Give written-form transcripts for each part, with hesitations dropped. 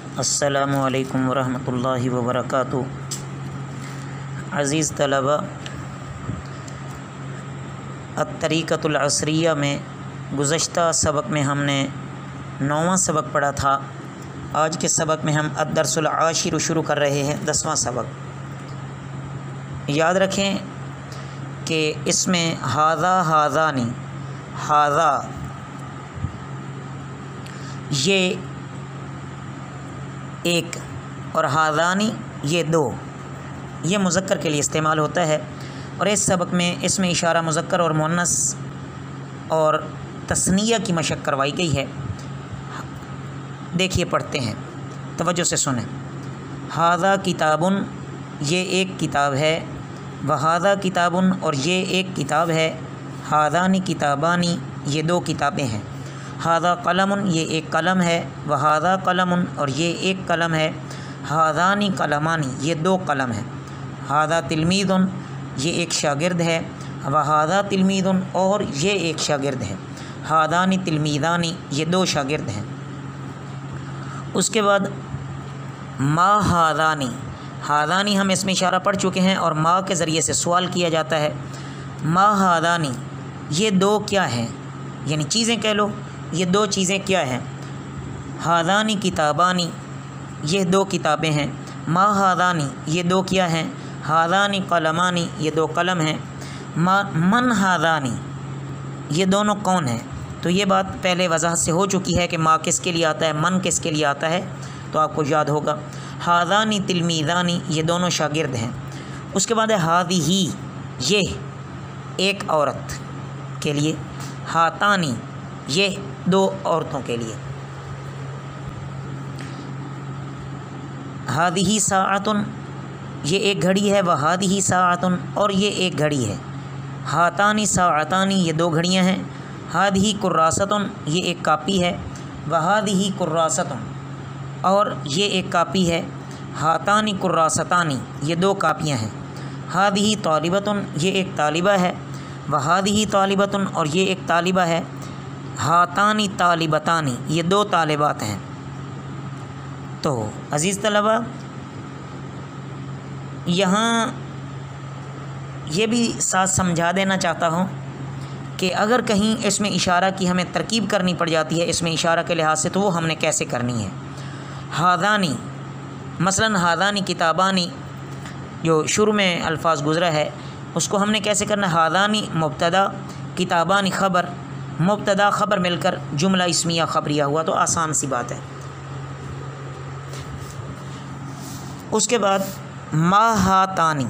अस्सलामु अलैकुम वरहमतुल्लाहि वबरकातुहू। अज़ीज़ तलबा, अत-तरीक़तुल असरिया में गुज़श्ता सबक में हमने 9वां सबक पढ़ा था। आज के सबक में हम अद-दर्सुल आशिर शुरू कर रहे हैं, 10वां सबक। याद रखें कि इसमें हाज़ा हाज़ानी, हाज़ा ये एक और हाज़ानी ये दो, ये मुज़क्कर के लिए इस्तेमाल होता है। और इस सबक में इसमें इशारा मुज़क्कर और मुअन्नस और तस्निया की मशक़ करवाई गई है। देखिए, पढ़ते हैं, तवज्जो से सुनें। हाज़ा किताबुन, ये एक किताब है। वहाज़ा किताबुन, और ये एक किताब है। हाज़ानी किताबानी, ये दो किताबें हैं। हाज़ा कलमुन, ये एक कलम है। वहाज़ा कलमुन, और ये एक कलम है। हाज़ानी कलमानी, ये दो कलम हैं। हाज़ा तिलमीज़ुन, ये एक शागिर्द है। वहाज़ा तिलमीज़ुन, और ये एक शागिर्द है। हाज़ानी तिलमीज़ानी, ये दो शागिर्द हैं। उसके बाद मा हाज़ानी, हाज़ानी हम इसमें इशारा पढ़ चुके हैं और मा के ज़रिए से सवाल किया जाता है। मा हाज़ानी, ये दो क्या हैं, यानी चीज़ें कह लो, ये दो चीज़ें क्या हैं। हाज़ानी किताबानी, ये दो किताबें हैं। मा हाज़ानी, ये दो क्या हैं। हाज़ानी कलमानी, ये दो कलम हैं। मन हाज़ानी, ये दोनों कौन हैं। तो ये बात पहले वजाहत से हो चुकी है कि मा किसके लिए आता है, मन किसके लिए आता है, तो आपको याद होगा। हाज़ानी तिलमीज़ानी, ये दोनों शागिर्द हैं। उसके बाद है हाज़िही, ये एक औरत के लिए। हातानी, ये दो औरतों के लिए। हादिही साअतुन, ये एक घड़ी है। वह हादिही साअतुन, और ये एक घड़ी है। हातानी साअतानी, ये दो घड़ियां हैं। हादिही कुर्रासतुन, ये एक कापी है। वह हादिही कुर्रासतुन, और ये एक कापी है। हातानी कुर्रासतानी, ये दो कापियां हैं। हादिही तालिबतुन, ये एक तालिबा है। वह हादिही तालिबतुन, और ये एक तालिबा है। हातानी तालिबतानी, ये दो तालिबात हैं। तो अज़ीज़ तलबा, यहाँ ये भी साथ समझा देना चाहता हूँ कि अगर कहीं इसमें इशारा की हमें तरकीब करनी पड़ जाती है इसमें इशारा के लिहाज से, तो वो हमने कैसे करनी है। हाज़ानी, मसलन हाज़ानी किताबानी, जो शुरू में अल्फाज गुज़रा है, उसको हमने कैसे करना है। हाज़ानी मुब्तदा, किताबानी ख़बर, मुब्तदा ख़बर मिलकर जुमला इस्मिया ख़बरिया हुआ, तो आसान सी बात है। उसके बाद माहातानी,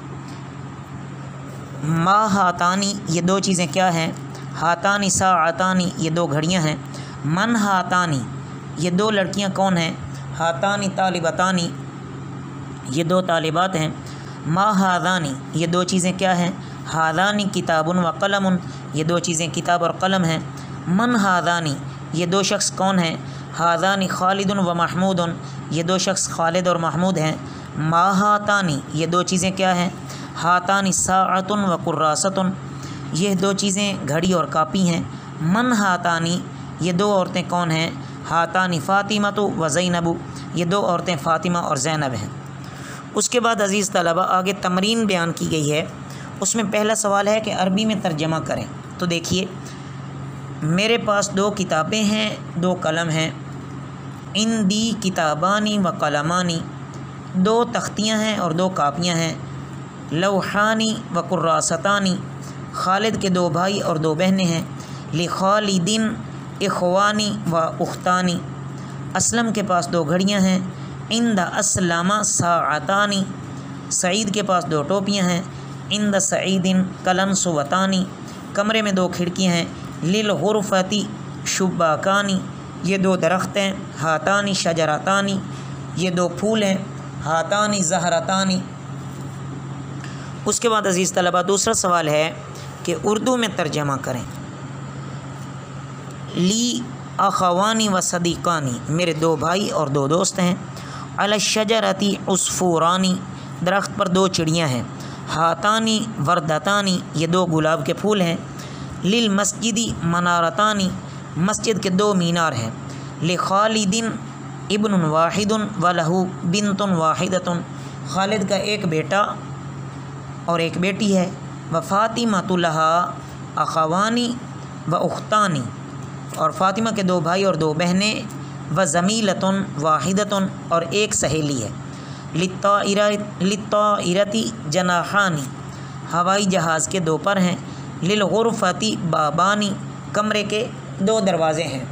माहातानी, ये दो चीज़ें क्या हैं। हातानी साअतानी, ये दो घड़ियां हैं। मन हातानी, ये दो लड़कियां कौन हैं। हातानी तालिबतानी, ये दो तालिबात हैं। माहादानी, ये दो चीज़ें क्या हैं। हादानी किताबुन व कलमुन, ये दो चीज़ें किताब और कलम हैं। मन हादानी, ये दो शख्स कौन हैं। हादानी खालिदुन व महमूदुन, ये दो शख्स खालिद और महमूद हैं। माहातानी, ये दो चीज़ें क्या हैं। हातानी साअतुन व कुर्रासतुन, ये दो चीज़ें घड़ी और कापी हैं। मन हातानी, ये दो औरतें कौन हैं। हातानी फ़ातिमतु व ज़ैनबु, ये दो औरतें फ़ातिमा और ज़ैनब हैं। उसके बाद अज़ीज़ तलबा, आगे तमरीन बयान की गई है। उसमें पहला सवाल है कि अरबी में तर्जमा करें। तो देखिए, मेरे पास दो किताबें हैं, दो कलम हैं। इंदी किताबानी व कलमानी, दो तख्तियाँ हैं और दो कापियाँ हैं। लौहानी व कुर्रासतानी, खालिद के दो भाई और दो बहनें हैं। लिखालिदिन इख्वानी व उख्तानी, असलम के पास दो घड़ियाँ हैं। इंदा असलामा साअतानी, सईद के पास दो टोपियाँ हैं। इंदा सईदिन कलंसुवतानी, कमरे में दो खिड़कियाँ हैं। लिल गुरफती शुब्बाकानी, ये दो दरख्त हैं। हातानी शजरतानी, ये दो फूल हैं। हातानी ज़हरतानी। उसके बाद अज़ीज़ तलबा, दूसरा सवाल है कि उर्दू में तर्जमा करें। ली अखवानी व सदीक़ानी, मेरे दो भाई और दो दोस्त हैं। अला शजरती उस्फूरानी, दरख्त पर दो चिड़ियाँ हैं। हातानी वर्दतानी, ये दो गुलाब के फूल हैं। लिल मस्जिदी मनारतानी, मस्जिद के दो मीनार हैं। लिखालिदिन इब्नुन वाहिदुन व लहू बिनतुन वाहिदतुन, खालिद का एक बेटा और एक बेटी है। व फ़ातिमतु लहा अख़वानी व उख्तानी, और फ़ातिमा के 2 भाई और 2 बहनें। व ज़मीलतुन वाहिदतुन, और एक सहेली है। लित्ताइरती जनाहानी, हवाई जहाज़ के 2 पर हैं। लिलग़ुरफ़ती बाबानी, कमरे के 2 दरवाज़े हैं।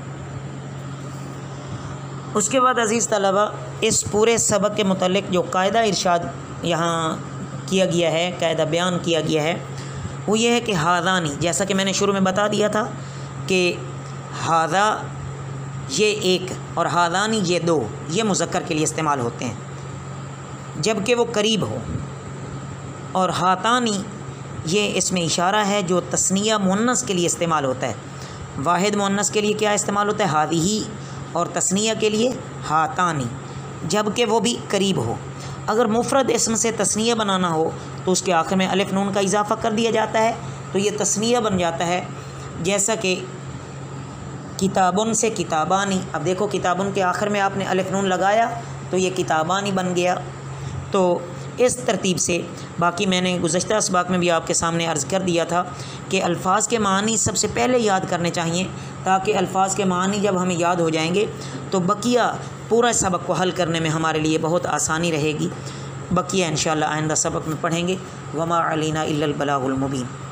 उसके बाद अज़ीज़ तलबा, इस पूरे सबक के मुतल्लिक़ जो कायदा इरशाद यहाँ किया गया है, कायदा बयान किया गया है, वो ये है कि हादानी, जैसा कि मैंने शुरू में बता दिया था कि हादा ये एक और हादानी ये 2, ये मुज़क्कर के लिए इस्तेमाल होते हैं जबकि वो करीब हो। और हातानी ये इसमें इशारा है जो तस्निया मुन्नस के लिए इस्तेमाल होता है। वाहिद मुन्नस के लिए क्या इस्तेमाल होता है? हादिही, और तस्निया के लिए हातानी, जबकि वो भी करीब हो। अगर मुफ़रद इसम से तस्निया बनाना हो तो उसके आखिर में अलिफ नून का इजाफ़ा कर दिया जाता है, तो ये तस्निया बन जाता है। जैसा कि किताबुन से किताबानी, अब देखो किताबुन के आखिर में आपने अलिफ नून लगाया तो ये किताबानी बन गया। तो इस तरतीब से, बाकी मैंने गुज़श्ता इसबाक में भी आपके सामने अर्ज़ कर दिया था कि अल्फाज के मानी सबसे पहले याद करने चाहिए, ताकि अल्फाज के मानी जब हमें याद हो जाएंगे तो बकिया पूरा सबक को हल करने में हमारे लिए बहुत आसानी रहेगी। बकिया इंशाअल्लाह आइंदा सबक में पढ़ेंगे। वमा अलैना इल्लल बलागुल मुबीन।